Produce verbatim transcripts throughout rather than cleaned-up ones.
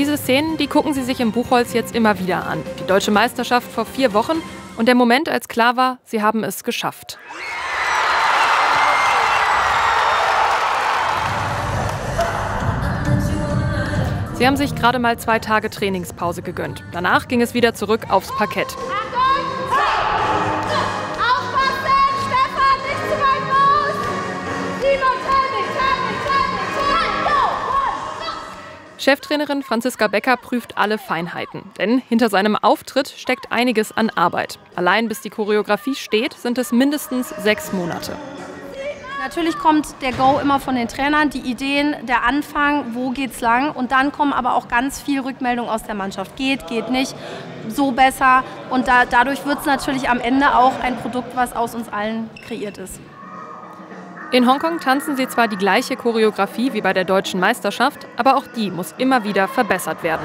Diese Szenen, die gucken sie sich im Buchholz jetzt immer wieder an. Die deutsche Meisterschaft vor vier Wochen und der Moment, als klar war, sie haben es geschafft. Sie haben sich gerade mal zwei Tage Trainingspause gegönnt. Danach ging es wieder zurück aufs Parkett. Cheftrainerin Franziska Becker prüft alle Feinheiten. Denn hinter seinem Auftritt steckt einiges an Arbeit. Allein bis die Choreografie steht, sind es mindestens sechs Monate. Natürlich kommt der Go immer von den Trainern, die Ideen, der Anfang, wo geht's lang. Und dann kommen aber auch ganz viel Rückmeldung aus der Mannschaft. Geht, geht nicht, so besser. Und da, dadurch wird es natürlich am Ende auch ein Produkt, was aus uns allen kreiert ist. In Hongkong tanzen sie zwar die gleiche Choreografie wie bei der deutschen Meisterschaft, aber auch die muss immer wieder verbessert werden.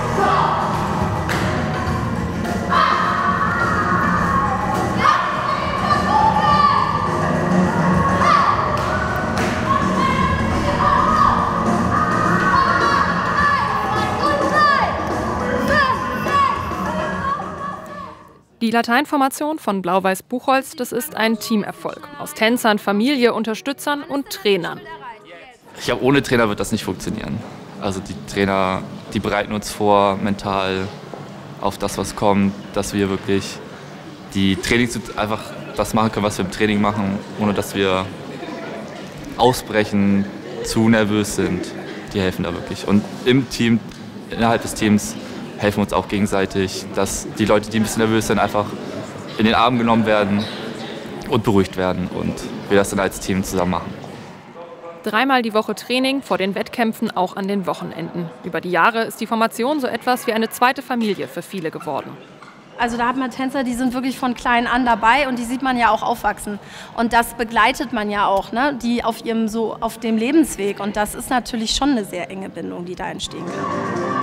Die Lateinformation von Blau-Weiß Buchholz, das ist ein Teamerfolg aus Tänzern, Familie, Unterstützern und Trainern. Ich glaube, ohne Trainer wird das nicht funktionieren. Also die Trainer, die bereiten uns vor mental auf das, was kommt, dass wir wirklich die Trainings einfach das machen können, was wir im Training machen, ohne dass wir ausbrechen, zu nervös sind. Die helfen da wirklich. Und im Team, innerhalb des Teams, helfen uns auch gegenseitig, dass die Leute, die ein bisschen nervös sind, einfach in den Arm genommen werden und beruhigt werden und wir das dann als Team zusammen machen. Dreimal die Woche Training, vor den Wettkämpfen auch an den Wochenenden. Über die Jahre ist die Formation so etwas wie eine zweite Familie für viele geworden. Also da hat man Tänzer, die sind wirklich von klein an dabei und die sieht man ja auch aufwachsen. Und das begleitet man ja auch, ne? Die auf ihrem so auf dem Lebensweg. Und das ist natürlich schon eine sehr enge Bindung, die da entstehen kann.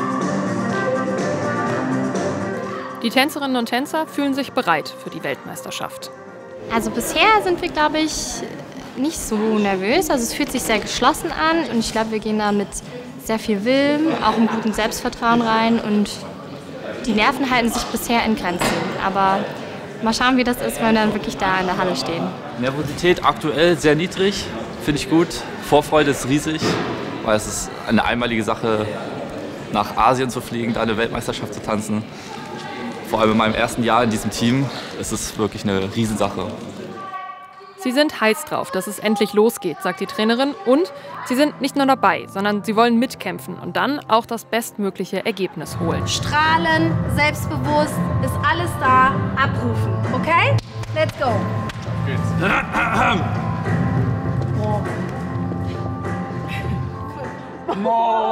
Die Tänzerinnen und Tänzer fühlen sich bereit für die Weltmeisterschaft. Also bisher sind wir, glaube ich, nicht so nervös. Also es fühlt sich sehr geschlossen an und ich glaube, wir gehen da mit sehr viel Willen, auch einem guten Selbstvertrauen rein und die Nerven halten sich bisher in Grenzen. Aber mal schauen, wie das ist, wenn wir dann wirklich da in der Halle stehen. Nervosität aktuell sehr niedrig, finde ich gut. Vorfreude ist riesig, weil es ist eine einmalige Sache, nach Asien zu fliegen, da eine Weltmeisterschaft zu tanzen. Vor allem in meinem ersten Jahr in diesem Team ist es wirklich eine Riesensache. Sie sind heiß drauf, dass es endlich losgeht, sagt die Trainerin. Und sie sind nicht nur dabei, sondern sie wollen mitkämpfen und dann auch das bestmögliche Ergebnis holen. Strahlen, selbstbewusst, ist alles da, abrufen. Okay? Let's go. Auf geht's. Oh.